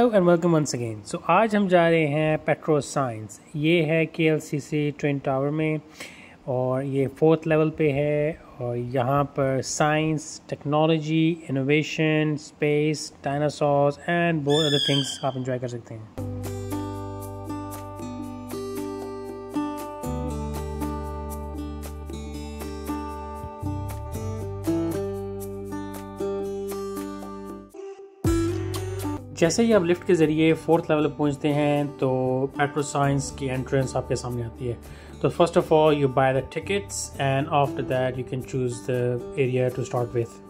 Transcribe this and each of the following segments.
Hello and welcome once again. So आज हम जा रहे हैं पेट्रो साइंस। ये है KLCC ट्विन टावर में और ये 4th लेवल पे है। और यहाँ पर science, technology, innovation, space, dinosaurs and बहुत अदर थिंग्स आप इंजॉय कर सकते हैं। जैसे ही आप लिफ्ट के ज़रिए 4th लेवल पर पहुंचते हैं तो पेट्रो साइंस की एंट्रेंस आपके सामने आती है। तो first of all you buy the tickets and after that you can choose the area to start with.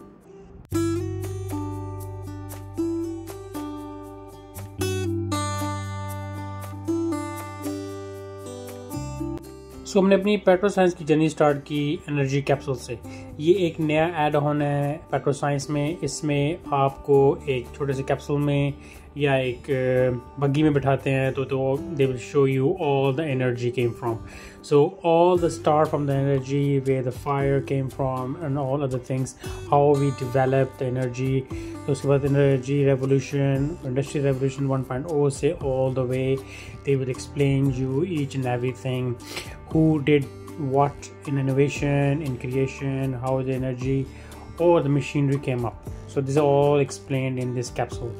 So हमने अपनी पेट्रो साइंस की जर्नी स्टार्ट की एनर्जी कैप्सूल से। ये एक नया ऐड ऑन है पेट्रो साइंस में। इसमें आपको एक छोटे से कैप्सूल में या एक बग्गी में बिठाते हैं तो they will show you all the energy came from. So all the start from the energy, where the fire came from and all other things, how we develop the energy. तो उसके बाद एनर्जी रेवोल्यूशन, इंडस्ट्री रेवोल्यूशन 1.0 से all the way they will explain you each and everything, who did what in innovation, in creation, how the energy or the machinery came up. So these are all explained in this capsule.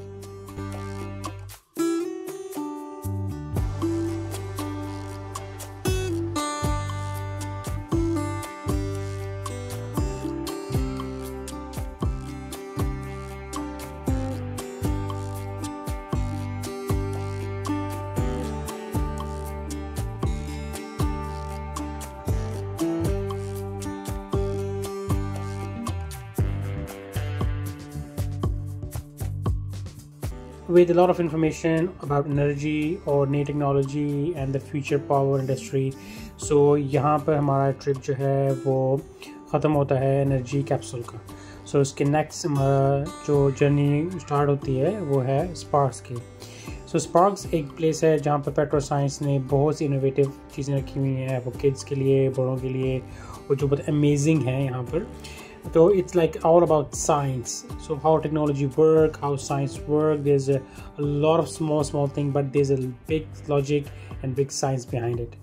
With a lot of information about energy और नई technology and the future power industry. So यहाँ पर हमारा trip जो है वो ख़त्म होता है एनर्जी कैप्सूल का। So इसके नेक्स्ट जो जर्नी स्टार्ट होती है वो है स्पार्क्स की। So स्पार्क्स एक प्लेस है जहाँ पर पेट्रो साइंस ने बहुत सी इनोवेटिव चीज़ें रखी हुई हैं, वो किड्स के लिए, बड़ों के लिए, वो जो बहुत अमेजिंग है यहाँ पर। So it's like all about science. So how technology work, how science work. There's a lot of small thing, but there's a big logic and big science behind it.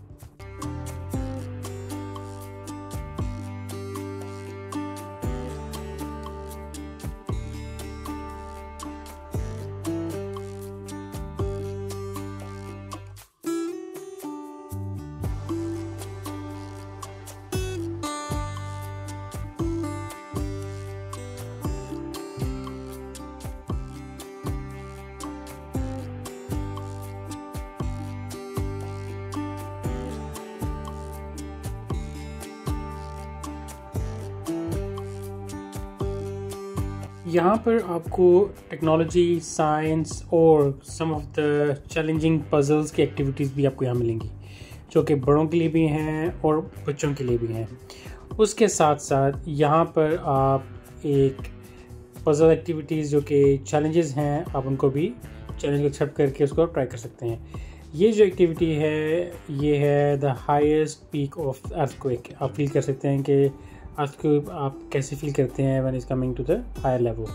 यहाँ पर आपको टेक्नोलॉजी, साइंस और some of the challenging puzzles की activities भी आपको यहाँ मिलेंगी, जो कि बड़ों के लिए भी हैं और बच्चों के लिए भी हैं। उसके साथ साथ यहाँ पर आप एक पजल एक्टिविटीज़ जो कि चैलेंजेस हैं, आप उनको भी चैलेंज को एक्सेप्ट करके उसको ट्राई कर सकते हैं। ये जो एक्टिविटी है ये है the highest peak of earthquake. आप फील कर सकते हैं कि अर्थक्वेक आप कैसे फील करते हैं when is coming to the higher level.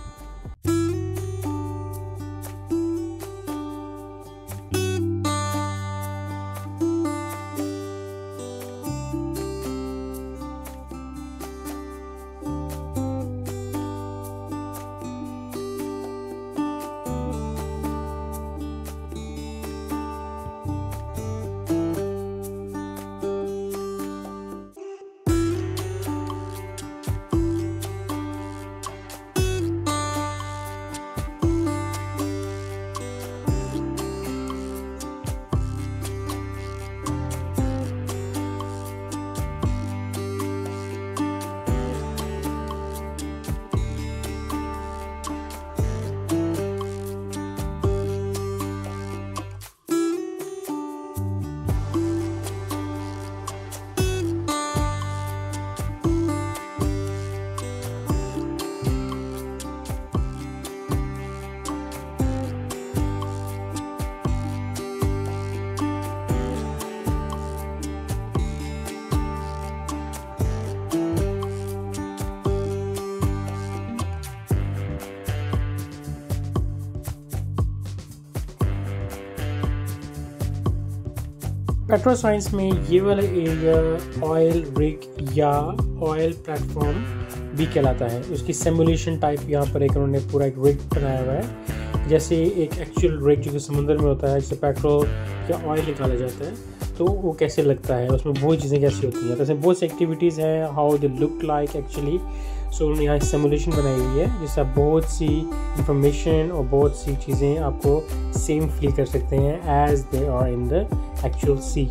Petro science में ये वाला एरिया ऑयल रिग या ऑयल प्लेटफॉर्म भी कहलाता है। उसकी सिमुलेशन टाइप यहाँ पर एक उन्होंने पूरा एक रिग बनाया हुआ है, जैसे एक एक्चुअल रिग जो कि समुद्र में होता है, जिससे पेट्रोल या ऑयल निकाला जाता है, तो वो कैसे लगता है, उसमें बहुत चीज़ें कैसी होती हैं। तो ऐसे बहुत सी एक्टिविटीज़ हैं, how they look like actually. So उन्होंने यहाँ सिमुलेशन बनाई हुई है जिससे आप बहुत सी इंफॉर्मेशन और बहुत सी चीज़ें आपको सेम फील कर सकते हैं as they are in the actual sea.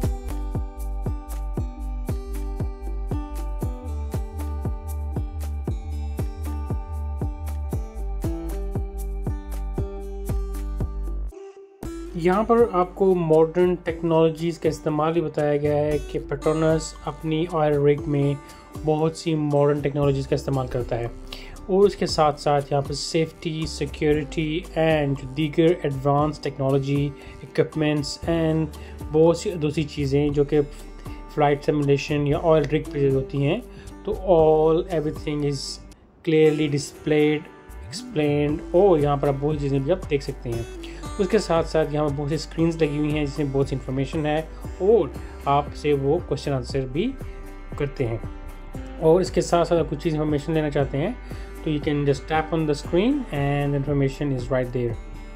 यहाँ पर आपको मॉडर्न टेक्नोलॉजीज़ का इस्तेमाल ही बताया गया है कि पेट्रोनस अपनी ऑयल रिग में बहुत सी मॉडर्न टेक्नोलॉजीज़ का इस्तेमाल करता है, और उसके साथ साथ यहाँ पर सेफ्टी, सिक्योरिटी एंड दीगर एडवांस टेक्नोलॉजी इक्विपमेंट्स एंड बहुत सी दूसरी चीज़ें जो कि फ़्लाइट सिमुलेशन या ऑयल रिग पे होती हैं, तो all everything is clearly displayed, explained, और यहाँ पर आप बहुत चीज़ें भी आप देख सकते हैं। उसके साथ साथ यहाँ पर बहुत सी स्क्रीन्स लगी हुई हैं जिसमें बहुत सी इन्फॉर्मेशन है, और आपसे वो क्वेश्चन आंसर भी करते हैं। और इसके साथ साथ आप कुछ चीज़ इन्फॉर्मेशन लेना चाहते हैं तो you can just tap on the screen and information is right there.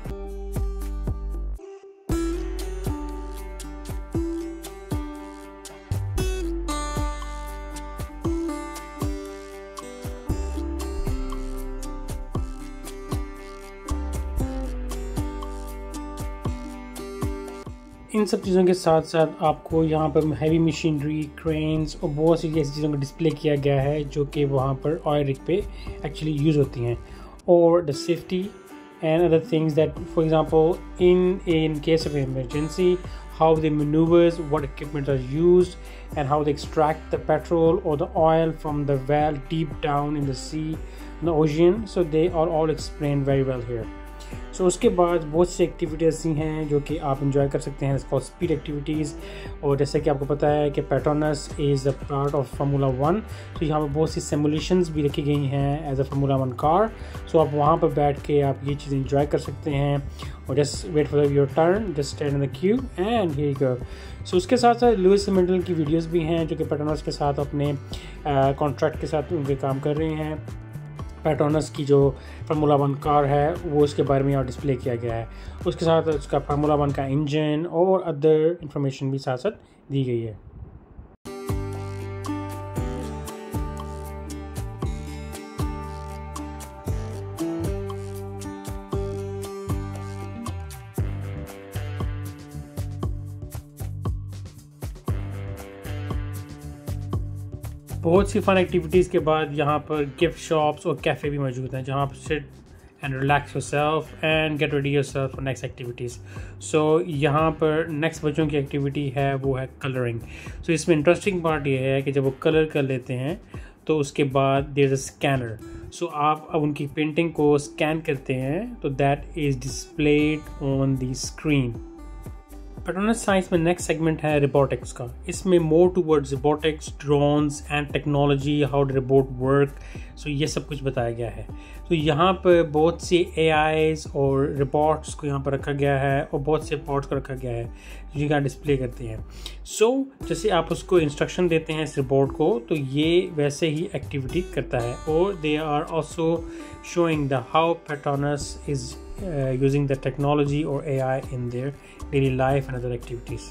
इन सब चीज़ों के साथ साथ आपको यहाँ पर हैवी मशीनरी, क्रेन्स और बहुत सी ऐसी चीज़ों को डिस्प्ले किया गया है जो कि वहाँ पर ऑयल रिग पे एक्चुअली यूज़ होती हैं, और the safety and other things that for example in case of emergency how they maneuvers, what equipment are used, and how they extract the petrol or the oil from the well deep down in the sea, in the ocean. So they are all explained very well here. So उसके बाद बहुत सी activities ऐसी हैं जो कि आप enjoy कर सकते हैं, इसको स्पीड एक्टिविटीज़। और जैसे कि आपको पता है कि Petronas is a part of formula 1, तो यहाँ पर बहुत सी सिमुलेशंस भी रखी गई हैं एज अ फार्मूला 1 कार। सो आप वहाँ पर बैठ के आप ये चीज़ इंजॉय कर सकते हैं, और just wait for your turn, just stand in the queue and here you go. So उसके साथ साथ लुइस हैमिल्टन की वीडियोज़ भी हैं जो कि पेट्रोनस के साथ अपने कॉन्ट्रैक्ट के साथ उनके काम कर रहे हैं। पेट्रोनस की जो फार्मूला 1 कार है वो उसके बारे में यहाँ डिस्प्ले किया गया है, उसके साथ उसका फार्मूला 1 का इंजन और अदर इंफॉर्मेशन भी साथ साथ दी गई है। बहुत सी फन एक्टिविटीज़ के बाद यहाँ पर गिफ्ट शॉप्स और कैफ़े भी मौजूद हैं जहाँ आप sit and relax yourself and get ready yourself for next activities. So यहाँ पर नेक्स्ट बच्चों की एक्टिविटी है वो है कलरिंग। सो इसमें इंटरेस्टिंग पार्ट ये है कि जब वो कलर कर लेते हैं तो उसके बाद there is a scanner. So आप अब उनकी पेंटिंग को स्कैन करते हैं तो that is displayed on the screen. Petronas science में नेक्स्ट सेगमेंट है रोबोटिक्स का। इसमें more towards robotics, drones and technology, how do robot work, so ये सब कुछ बताया गया है। तो यहाँ पर बहुत सी AIs और रोबोट्स को यहाँ पर रखा गया है और बहुत से पार्ट्स को रखा गया है जिनका डिस्प्ले करते हैं। सो जैसे आप उसको इंस्ट्रक्शन देते हैं इस रोबोट को तो ये वैसे ही एक्टिविटी करता है, और they are also showing the how Petronas is using the technology or AI in their daily life and other activities.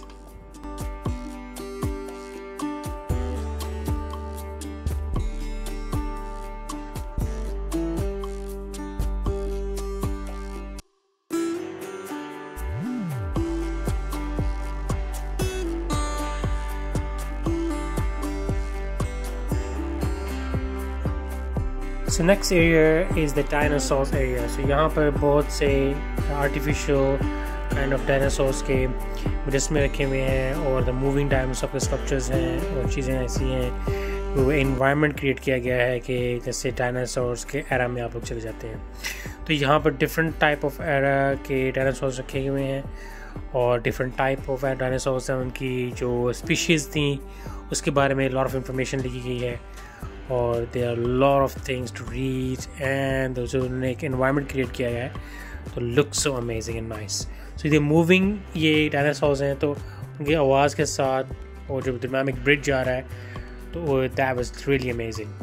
So next area is the dinosaurs area. So यहाँ पर बहुत से artificial kind of dinosaurs के मुजस्मे रखे हुए हैं, और the moving dinosaur के structures हैं, और चीज़ें ऐसी हैं। वो environment create किया गया है कि जैसे dinosaurs के era में आप लोग चले जाते हैं। तो यहाँ पर different type of era के dinosaurs रखे हुए हैं, और different type of dinosaurs हैं, उनकी जो species थी उसके बारे में lot of information लिखी गई है, और there are a lot of things to read, and जो उन्होंने एक environment create किया है तो looks so amazing and nice. सो ये मूविंग ये डायनासोर्स हैं, तो उनकी आवाज़ के साथ और जो डायनामिक ब्रिज जा रहा है, तो that was really amazing.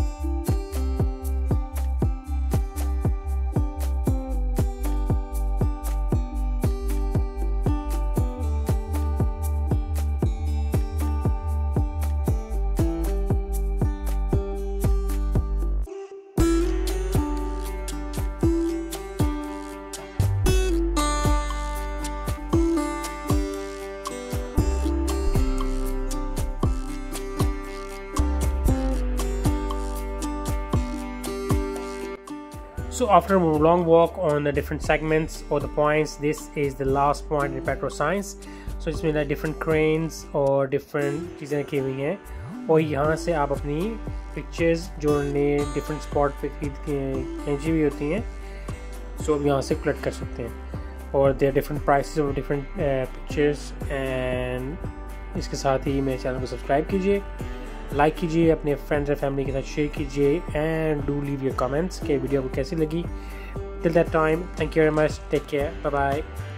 So after a long walk on the different segments or the points, this is the last point in PetroScience. So इसमें ना different cranes और different चीज़ें रखी हुई हैं, और यहाँ से आप अपनी पिक्चर्स जो ने different spot पे खींची हुई होती हैं, so आप यहाँ से कलेक्ट कर सकते हैं। और there are different prices of different pictures, and इसके साथ ही मेरे चैनल को सब्सक्राइब कीजिए, लाइक कीजिए, अपने फ्रेंड्स और फैमिली के साथ शेयर कीजिए, and do leave your comments कि वीडियो आपको कैसी लगी। Till that time, thank you very much, take care, bye bye.